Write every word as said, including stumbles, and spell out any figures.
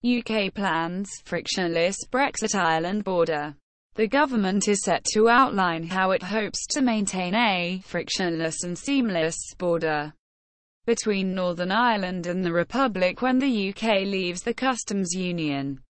U K plans frictionless Brexit Ireland border. The government is set to outline how it hopes to maintain a frictionless and seamless border between Northern Ireland and the Republic when the U K leaves the customs union.